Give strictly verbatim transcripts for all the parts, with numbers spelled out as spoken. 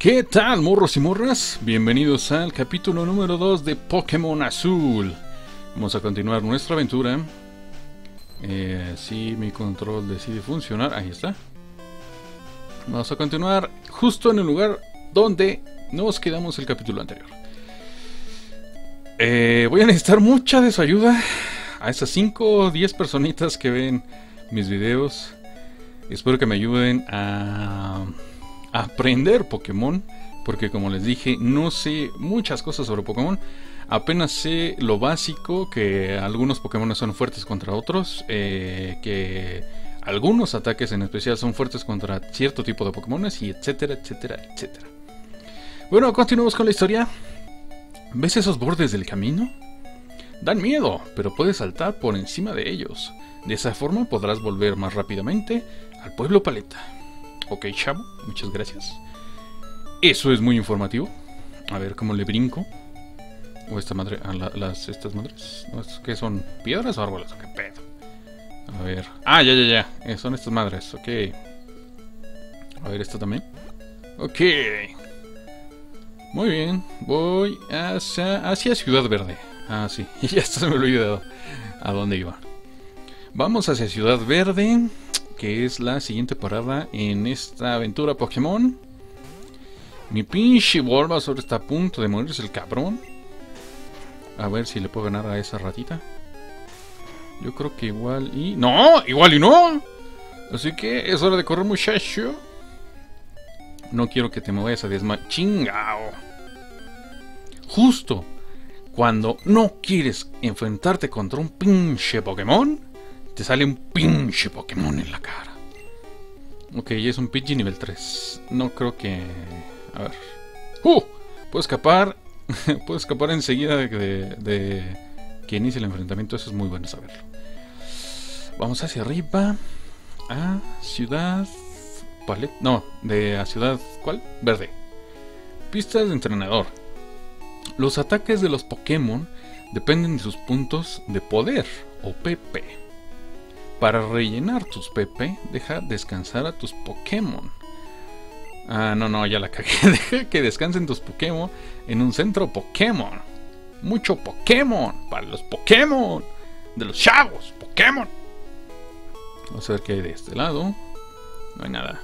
¿Qué tal, morros y morras? Bienvenidos al capítulo número dos de Pokémon Azul. Vamos a continuar nuestra aventura. Eh, si mi control decide funcionar, ahí está. Vamos a continuar justo en el lugar donde nos quedamos el capítulo anterior. Eh, voy a necesitar mucha de su ayuda. A esas cinco o diez personitas que ven mis videos, espero que me ayuden a... aprender Pokémon, porque como les dije, no sé muchas cosas sobre Pokémon. Apenas sé lo básico, que algunos Pokémon son fuertes contra otros, eh, que algunos ataques en especial son fuertes contra cierto tipo de Pokémon, y etcétera, etcétera, etcétera. Bueno, continuamos con la historia. ¿Ves esos bordes del camino? Dan miedo, pero puedes saltar por encima de ellos. De esa forma podrás volver más rápidamente al pueblo Paleta. Ok, chavo, muchas gracias. Eso es muy informativo. A ver cómo le brinco. O esta madre, a la, las, estas madres, ¿no? ¿Qué son? ¿Piedras o árboles? ¿O qué pedo? A ver, ah, ya, ya, ya, eh, son estas madres, ok. A ver, esto también. Ok. Muy bien, voy hacia, hacia Ciudad Verde. Ah, sí, ya hasta se me olvidó a dónde iba. Vamos hacia Ciudad Verde, que es la siguiente parada en esta aventura Pokémon. Mi pinche Bulbasaur está a punto de morirse el cabrón. A ver si le puedo ganar a esa ratita. Yo creo que igual y... ¡No! ¡Igual y no! Así que es hora de correr, muchacho. No quiero que te me vayas a desmayar. ¡Chingao! Justo cuando no quieres enfrentarte contra un pinche Pokémon, te sale un pinche Pokémon en la cara. Ok, es un Pidgey nivel tres. No creo que... A ver... ¡Uh! Puedo escapar. Puedo escapar enseguida de, de, de que inicie el enfrentamiento. Eso es muy bueno saberlo. Vamos hacia arriba. A Ciudad... Palet... No, de a Ciudad... ¿Cuál? Verde. Pistas de entrenador. Los ataques de los Pokémon dependen de sus puntos de poder, o P P. Para rellenar tus P P, deja descansar a tus Pokémon. Ah, no, no, ya la cagué. Deja que descansen tus Pokémon en un centro Pokémon. Mucho Pokémon para los Pokémon de los chavos Pokémon. Vamos a ver qué hay de este lado. No hay nada.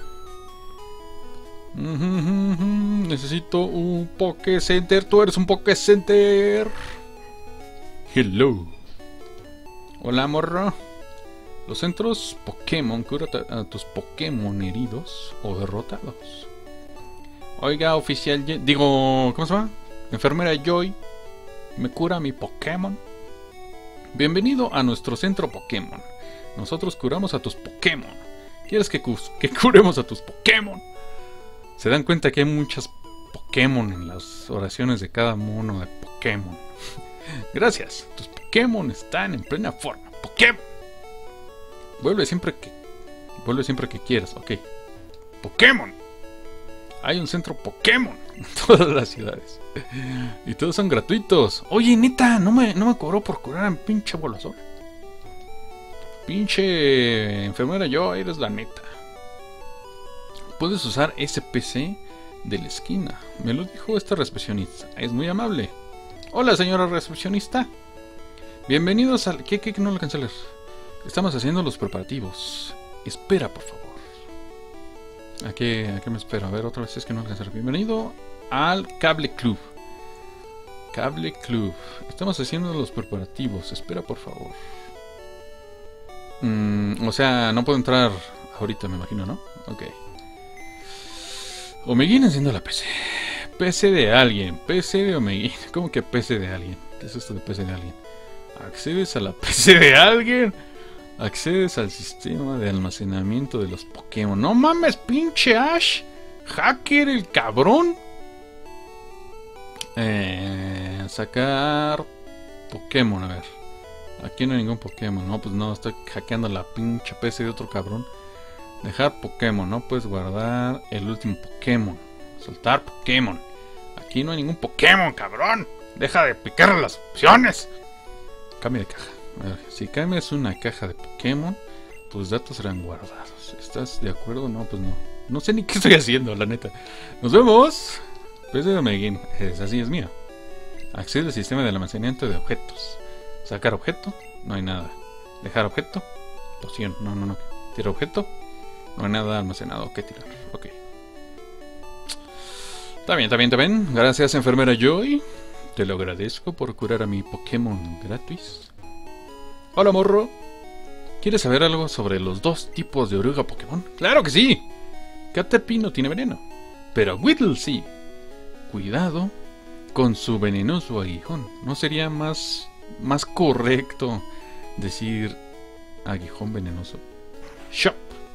Necesito un Poké Center. Tú eres un Poké Center. Hello. Hola, morro. Los centros Pokémon cura a tus Pokémon heridos o derrotados. Oiga, oficial, digo, ¿cómo se llama? Enfermera Joy, ¿me cura mi Pokémon? Bienvenido a nuestro centro Pokémon. Nosotros curamos a tus Pokémon. ¿Quieres que, que curemos a tus Pokémon? Se dan cuenta que hay muchas Pokémon en las oraciones de cada mono de Pokémon. Gracias, tus Pokémon están en plena forma. Pokémon. Vuelve siempre que Vuelve siempre que quieras, ok. Pokémon. Hay un centro Pokémon en todas las ciudades. Y todos son gratuitos. Oye, neta, no me, no me cobró por curar a mi pinche Bulbasaur. Pinche enfermera, yo eres la neta. Puedes usar ese P C de la esquina. Me lo dijo esta recepcionista. Es muy amable. Hola, señora recepcionista. Bienvenidos al... ¿Qué, qué, qué no lo alcancé a leer? Estamos haciendo los preparativos. Espera, por favor. ¿A qué, a qué me espero? A ver, otra vez es que no alcancé. Bienvenido al Cable Club. Cable Club. Estamos haciendo los preparativos. Espera, por favor. Mm, o sea, no puedo entrar ahorita, me imagino, ¿no? Ok. Omeguin enciende la P C. P C de alguien. P C de Omeguin. ¿Cómo que P C de alguien? ¿Qué es esto de P C de alguien? ¿Accedes a la P C de alguien? Accedes al sistema de almacenamiento de los Pokémon. ¡No mames, pinche Ash! ¡Hacker el cabrón! Eh, sacar Pokémon, a ver. Aquí no hay ningún Pokémon. No, pues no, estoy hackeando la pinche P C de otro cabrón. Dejar Pokémon, no puedes guardar el último Pokémon. Soltar Pokémon. Aquí no hay ningún Pokémon, cabrón. Deja de picar las opciones. Cambia de caja. A ver, si cambias una caja de Pokémon, tus datos serán guardados. ¿Estás de acuerdo? No, pues no. No sé ni qué estoy haciendo, la neta. Nos vemos. Pues de Meguin. Es así, es mío. Accede al sistema de almacenamiento de objetos. Sacar objeto. No hay nada. Dejar objeto. Poción. No, no, no. Tira objeto. No hay nada almacenado que tirar. Ok. Está bien, está bien, está bien. Gracias, enfermera Joy. Te lo agradezco por curar a mi Pokémon gratis. Hola, morro. ¿Quieres saber algo sobre los dos tipos de oruga Pokémon? ¡Claro que sí! Caterpie no tiene veneno, pero Whittle sí. Cuidado con su venenoso aguijón. ¿No sería más, más correcto decir aguijón venenoso? Shop.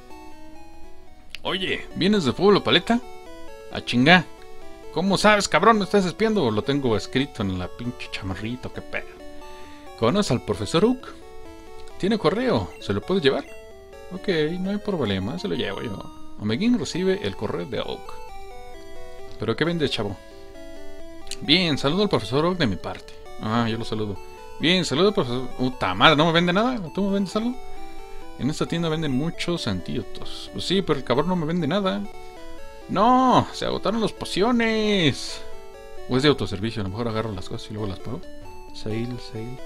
Oye, ¿vienes de Pueblo Paleta? A chingar. ¿Cómo sabes, cabrón? ¿Me estás espiando o lo tengo escrito en la pinche chamarrita? ¿Qué pedo? ¿Conoces al profesor Oak? ¿Tiene correo? ¿Se lo puedes llevar? Ok, no hay problema, se lo llevo yo. Omeguin recibe el correo de Oak. ¿Pero qué vende, chavo? Bien, saludo al profesor Oak de mi parte. Ah, yo lo saludo. Bien, saludo al profesor... Puta madre, ¿no me vende nada? ¿Tú me vendes algo? En esta tienda venden muchos antídotos. Pues sí, pero el cabrón no me vende nada. ¡No! ¡Se agotaron las pociones! O es de autoservicio, a lo mejor agarro las cosas y luego las pago. Sale, sale.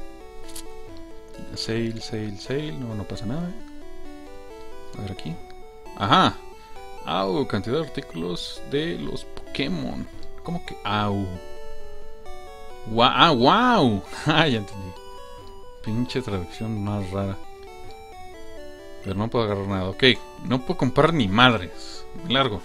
Sale, sale, sale. No, no pasa nada. A ver aquí. ¡Ajá! ¡Au! Cantidad de artículos de los Pokémon. ¿Cómo que au? ¡Wow! ¡Ah, wow! ¡Ah, ya entendí! Pinche traducción más rara. Pero no puedo agarrar nada. Ok, no puedo comprar ni madres. Me largo.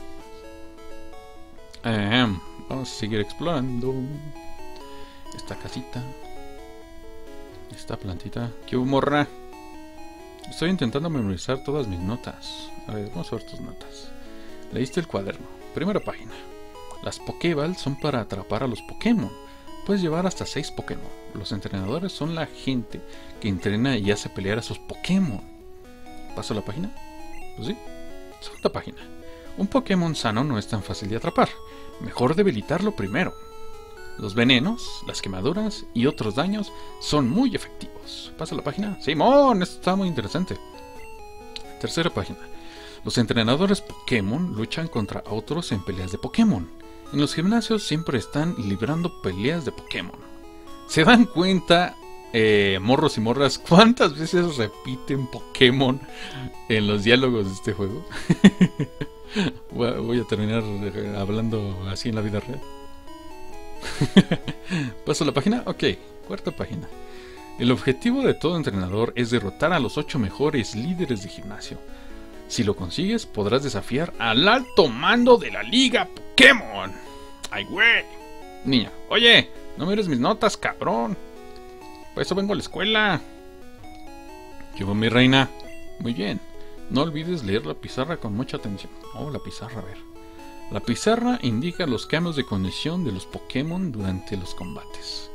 Eh, vamos a seguir explorando. Esta casita. Esta plantita. ¿Qué hubo, morra? Estoy intentando memorizar todas mis notas. A ver, vamos a ver tus notas. Leíste el cuaderno. Primera página. Las Pokéballs son para atrapar a los Pokémon. Puedes llevar hasta seis Pokémon. Los entrenadores son la gente que entrena y hace pelear a sus Pokémon. ¿Paso la página? Pues sí. Segunda página. Un Pokémon sano no es tan fácil de atrapar. Mejor debilitarlo primero. Los venenos, las quemaduras y otros daños son muy efectivos. ¿Pasa la página? ¡Simón! Esto está muy interesante. Tercera página. Los entrenadores Pokémon luchan contra otros en peleas de Pokémon. En los gimnasios siempre están librando peleas de Pokémon. ¿Se dan cuenta, eh, morros y morras, cuántas veces repiten Pokémon en los diálogos de este juego? Voy a terminar hablando así en la vida real. ¿Paso la página? Ok, cuarta página. El objetivo de todo entrenador es derrotar a los ocho mejores líderes de gimnasio. Si lo consigues, podrás desafiar al alto mando de la liga Pokémon. ¡Ay, güey! Niña, oye, no mires mis notas, cabrón. Por eso vengo a la escuela. Llevo mi reina. Muy bien. No olvides leer la pizarra con mucha atención. Oh, la pizarra, a ver. La pizarra indica los cambios de condición de los Pokémon durante los combates.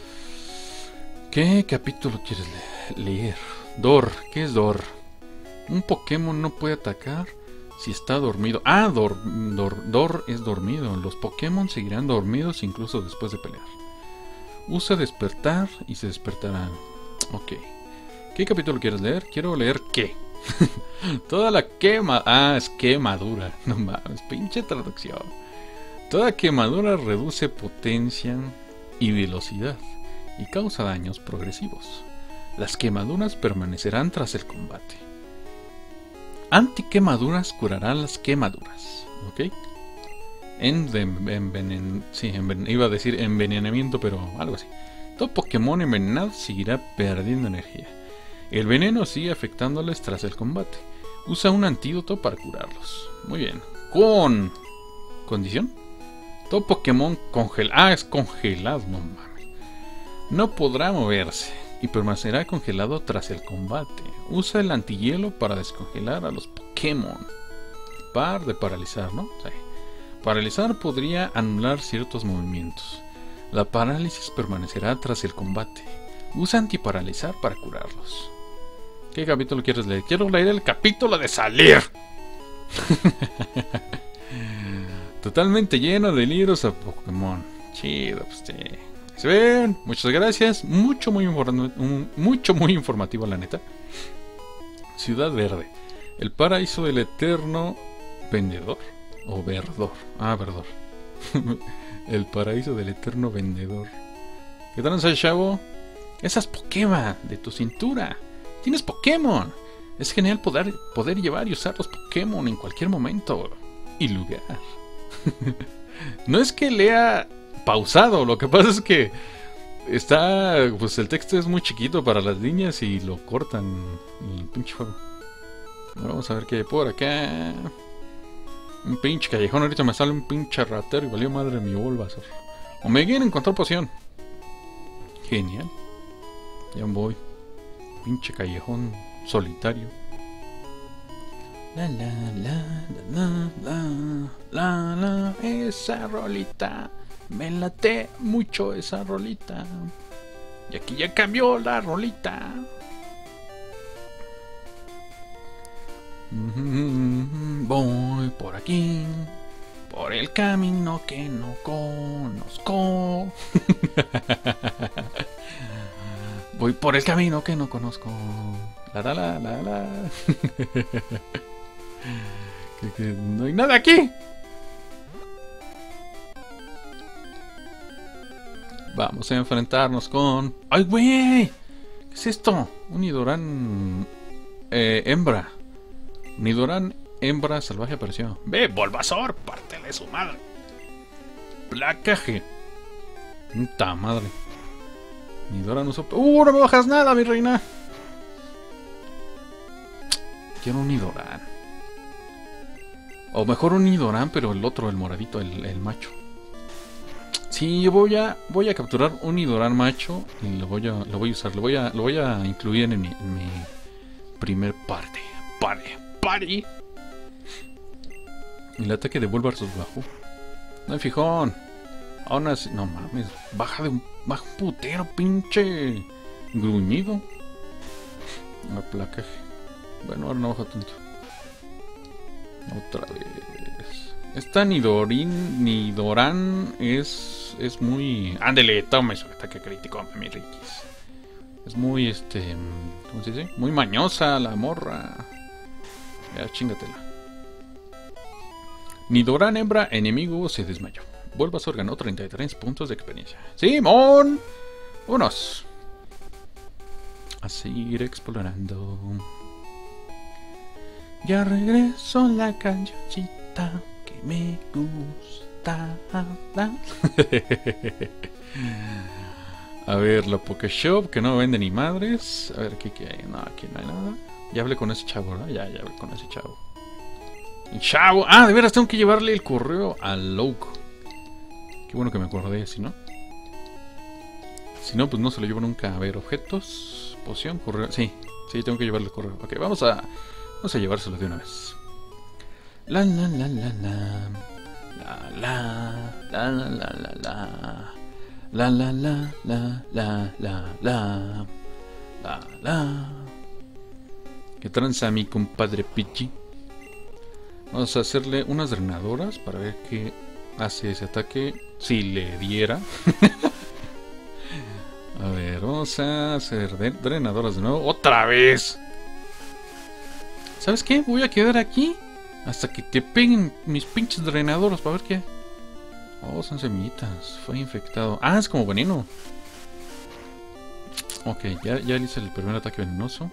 ¿Qué capítulo quieres le leer? Dor, ¿qué es Dor? Un Pokémon no puede atacar si está dormido. Ah, Dor, Dor, Dor es dormido. Los Pokémon seguirán dormidos incluso después de pelear. Usa despertar y se despertarán. Ok. ¿Qué capítulo quieres leer? Quiero leer qué. Toda la quema... Ah, es quemadura. No mames, pinche traducción. Toda quemadura reduce potencia y velocidad y causa daños progresivos. Las quemaduras permanecerán tras el combate. Antiquemaduras curarán las quemaduras. ¿Ok? Enven, envenen, sí, enven, iba a decir envenenamiento, pero algo así. Todo Pokémon envenenado seguirá perdiendo energía. El veneno sigue afectándoles tras el combate. Usa un antídoto para curarlos. Muy bien. Con... ¿Condición? Todo Pokémon congelado... Ah, es congelado, no mames. No podrá moverse y permanecerá congelado tras el combate. Usa el antihielo para descongelar a los Pokémon. Par de paralizar, ¿no? Sí. Paralizar podría anular ciertos movimientos. La parálisis permanecerá tras el combate. Usa antiparalizar para curarlos. ¿Qué capítulo quieres leer? Quiero leer el capítulo de salir. Totalmente lleno de libros a Pokémon. Chido, pues sí. ¿Se ven? Muchas gracias. Mucho muy, mucho, muy informativo, la neta. Ciudad Verde. El paraíso del eterno vendedor o verdor. Ah, verdor. El paraíso del eterno vendedor. ¿Qué tal, chavo? Esas Pokémon de tu cintura. Tienes Pokémon. Es genial poder, poder llevar y usar los Pokémon en cualquier momento y lugar. No es que lea pausado, lo que pasa es que está, pues el texto es muy chiquito para las líneas y lo cortan el pinche juego. Ahora vamos a ver qué hay por acá. Un pinche callejón, ahorita me sale un pinche ratero y valió madre mi Bulbasaur. O me vienen a encontrar poción. Genial. Ya voy. Pinche callejón solitario. La la la la la la la, esa rolita. Me late mucho esa rolita. Y aquí ya cambió la rolita. Voy por aquí, por el camino que no conozco. Voy por el camino que no conozco. La la la la la. que, que no hay nada aquí. Vamos a enfrentarnos con... ¡Ay, güey! ¿Qué es esto? Un Nidoran... Eh, hembra. Nidoran hembra salvaje apareció. ¡Ve, Bulbasaur! ¡Pártele su madre! ¡Placaje! ¡Puta madre! Nidoran usó... ¡Uh, no me bajas nada, mi reina! Quiero un Nidoran. O mejor un Nidoran, pero el otro, el moradito, el, el macho. Sí, yo voy a voy a capturar un Nidoran macho y lo voy a lo voy a usar, lo voy a lo voy a incluir en mi, en mi primer parte. Pare, pare. El ataque de Bulbasaur bajo. No hay fijón. Aún así, no mames, baja de un baja un putero, pinche gruñido. La placaje. Bueno, ahora no baja tanto. Otra vez. Esta Nidorin, Nidoran es es muy... Ándele, tome su ataque crítico, mi Rikis. Es muy, este... ¿cómo se dice? Muy mañosa la morra. Ya, chingatela. Nidoran hembra enemigo se desmayó. Bulbasaur ganó treinta y tres puntos de experiencia. ¡Simón! Unos. A seguir explorando. Ya regreso a la canchita que me gusta. A ver, la Pokeshop que no vende ni madres. A ver, ¿qué, qué hay? No, aquí no hay nada. Ya hablé con ese chavo, ¿verdad? Ya, ya hablé con ese chavo. El chavo. Ah, de veras, tengo que llevarle el correo al loco. Qué bueno que me acordé, si no. Si no, pues no se lo llevo nunca. A ver, objetos, poción, correo. Sí, sí, tengo que llevarle el correo. Ok, vamos a, vamos a llevárselo de una vez. La la la la la. La la la la la la la. La la la la la la la. La la. ¿Qué tranza mi compadre Pichi? Vamos a hacerle unas drenadoras para ver qué hace ese ataque. Si le diera. A ver, vamos a hacer drenadoras de nuevo. ¡Otra vez! ¿Sabes qué? Voy a quedar aquí hasta que te peguen mis pinches drenadoras para ver qué. Oh, son semillitas. Fue infectado. Ah, es como veneno. Ok, ya, ya le hice el primer ataque venenoso.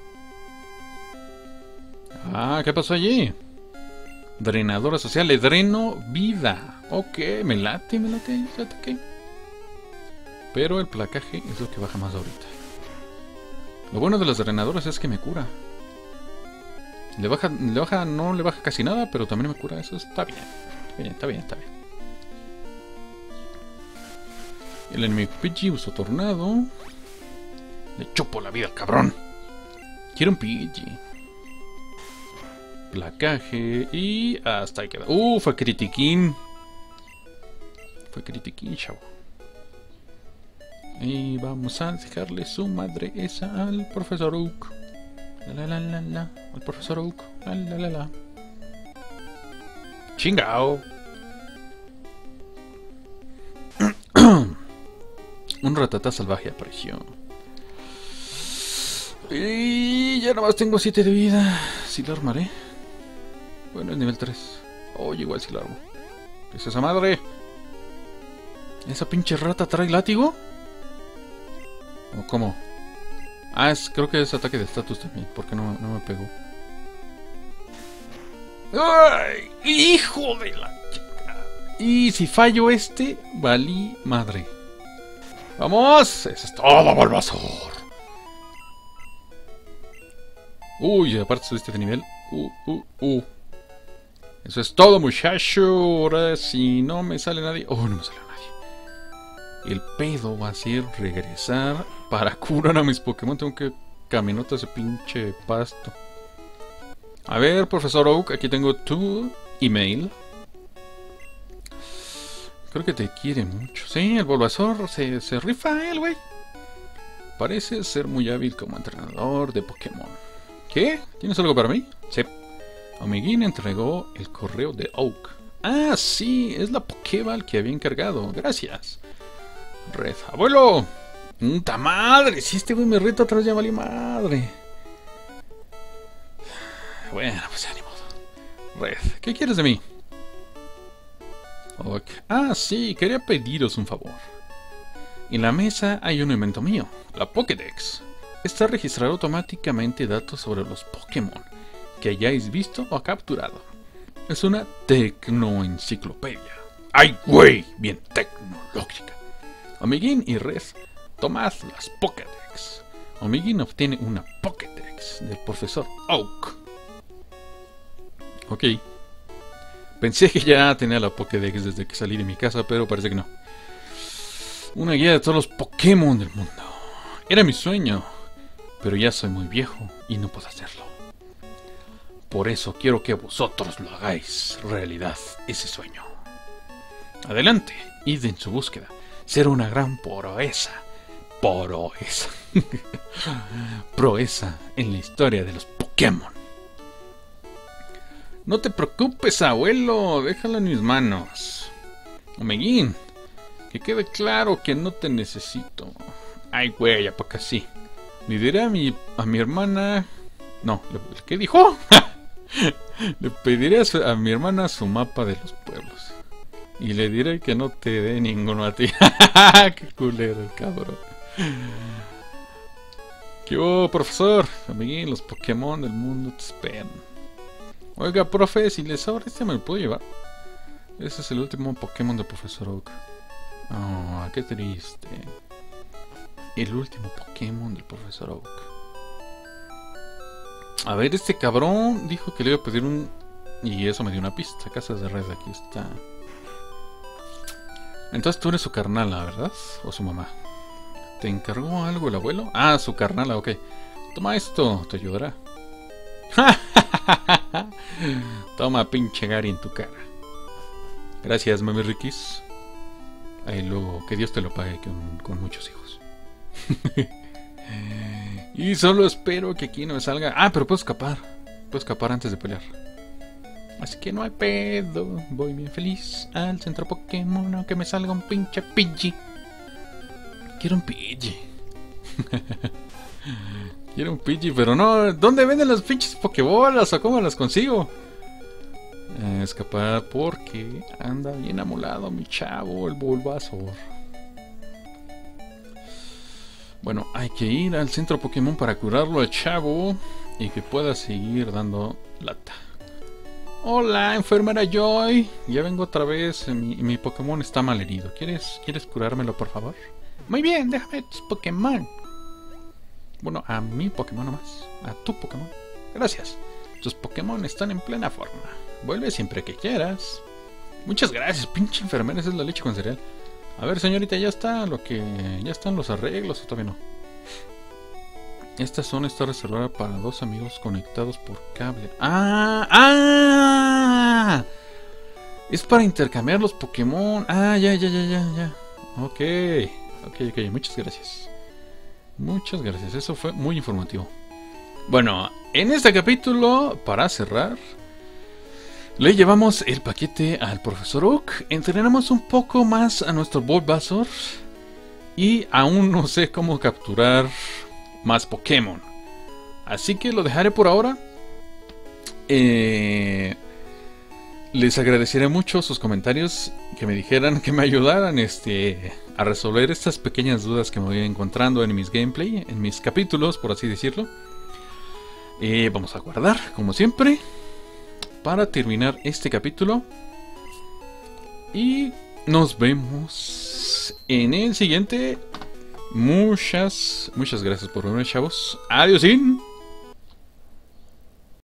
Ah, ¿qué pasó allí? Drenadora social, le dreno vida. Ok, me late, me late ese ataque. Pero el placaje es lo que baja más ahorita. Lo bueno de las drenadoras es que me cura. Le baja, le baja, no le baja casi nada, pero también me cura. Eso está bien. Está bien, está bien, está bien. El enemigo Pidgey usó tornado. Le chupo la vida al cabrón. Quiero un Pidgey. Placaje. Y hasta ahí queda. Uh, fue critiquín. Fue critiquín, chavo. Y vamos a dejarle su madre esa al profesor Oak. La la la la. Al profesor Oak. La la la la. Chingao. Un ratata salvaje apareció. Y ya nomás tengo siete de vida. Si lo armaré. Bueno, es nivel tres. Oye, igual si largo. ¿Qué es esa madre? ¿Esa pinche rata trae látigo? ¿O cómo? Ah, es, creo que es ataque de estatus también. ¿Por qué no, no me pegó? ¡Ay! ¡Hijo de la chica! Y si fallo este, valí madre. ¡Vamos! Eso es todo, Bulbasaur. Uy, aparte subiste de nivel. Uh, uh, uh. Eso es todo, muchacho. Ahora si no me sale nadie. Oh, no me sale nadie. El pedo va a ser regresar para curar a mis Pokémon. Tengo que caminar ese pinche pasto. A ver, profesor Oak, aquí tengo tu email. Creo que te quiere mucho. Sí, el Bulbasaur se, se rifa él, güey. Parece ser muy hábil como entrenador de Pokémon. ¿Qué? ¿Tienes algo para mí? Sí. Omegin entregó el correo de Oak. Ah, sí, es la Pokéball que había encargado. Gracias. Red. ¡Abuelo! ¡Puta madre! Si este güey me reta otra vez, ya vale madre. Bueno, pues ya ni modo. Red, ¿qué quieres de mí? Oak. Ah, sí, quería pediros un favor. En la mesa hay un invento mío, la Pokédex. Está registrado automáticamente datos sobre los Pokémon que hayáis visto o capturado. Es una tecnoenciclopedia. ¡Ay, güey! Bien tecnológica. Omegin y Red, tomad las Pokédex. Omegin obtiene una Pokédex del profesor Oak. Ok. Pensé que ya tenía la Pokédex desde que salí de mi casa, pero parece que no. Una guía de todos los Pokémon del mundo. Era mi sueño, pero ya soy muy viejo y no puedo hacerlo. Por eso quiero que vosotros lo hagáis realidad, ese sueño. Adelante, id en su búsqueda. Será una gran proeza. Proeza. Proeza en la historia de los Pokémon. No te preocupes, abuelo. Déjalo en mis manos. Omegin, que quede claro que no te necesito. Ay, güey, ¿a poco sí? Le diré a mi, a mi hermana... No, ¿qué dijo? Le pediré a, su, a mi hermana su mapa de los pueblos. Y le diré que no te dé ninguno a ti. Qué culero el cabrón. ¿Qué hubo, profesor? Amiguín, los Pokémon del mundo te esperan. Oiga, profe, si le sobra este me lo puedo llevar. Ese es el último Pokémon del profesor Oak. Oh, qué triste. El último Pokémon del profesor Oak. A ver, este cabrón dijo que le iba a pedir un... Y eso me dio una pista. Casas de red, aquí está. Entonces tú eres su carnala, ¿verdad? ¿O su mamá? ¿Te encargó algo el abuelo? Ah, su carnala, ok. Toma esto, te ayudará. Toma, pinche Gary en tu cara. Gracias, mami Rikis. Ahí luego, que Dios te lo pague con, con muchos hijos. Y solo espero que aquí no me salga... Ah, pero puedo escapar. Puedo escapar antes de pelear. Así que no hay pedo. Voy bien feliz al centro Pokémon, aunque me salga un pinche Pidgey. Quiero un Pidgey. Quiero un Pidgey, pero no. ¿Dónde venden las pinches Pokébolas o cómo las consigo? Eh, escapar porque anda bien amolado mi chavo, el Bulbasaur. Bueno, hay que ir al centro Pokémon para curarlo al chavo y que pueda seguir dando lata. Hola, enfermera Joy. Ya vengo otra vez. Mi, mi Pokémon está mal herido. ¿Quieres, ¿Quieres curármelo, por favor? Muy bien, déjame tus Pokémon. Bueno, a mi Pokémon nomás. A tu Pokémon. Gracias. Tus Pokémon están en plena forma. Vuelve siempre que quieras. Muchas gracias, pinche enfermera. Esa es la leche con cereal. A ver, señorita, ya está lo que... Ya están los arreglos o todavía no. Esta zona está reservada para dos amigos conectados por cable. ¡Ah! ¡Ah! Es para intercambiar los Pokémon. Ah, ya, ya, ya, ya, ya. Ok. Ok, ok. Muchas gracias. Muchas gracias. Eso fue muy informativo. Bueno, en este capítulo, para cerrar, le llevamos el paquete al profesor Oak. Entrenamos un poco más a nuestro Bulbasaur. Y aún no sé cómo capturar más Pokémon. Así que lo dejaré por ahora. Eh, les agradecería mucho sus comentarios, que me dijeran, que me ayudaran este, a resolver estas pequeñas dudas que me voy encontrando en mis gameplay, en mis capítulos, por así decirlo. Eh, vamos a guardar, como siempre, para terminar este capítulo. Y nos vemos en el siguiente. Muchas, muchas gracias por verme, chavos. Adiós.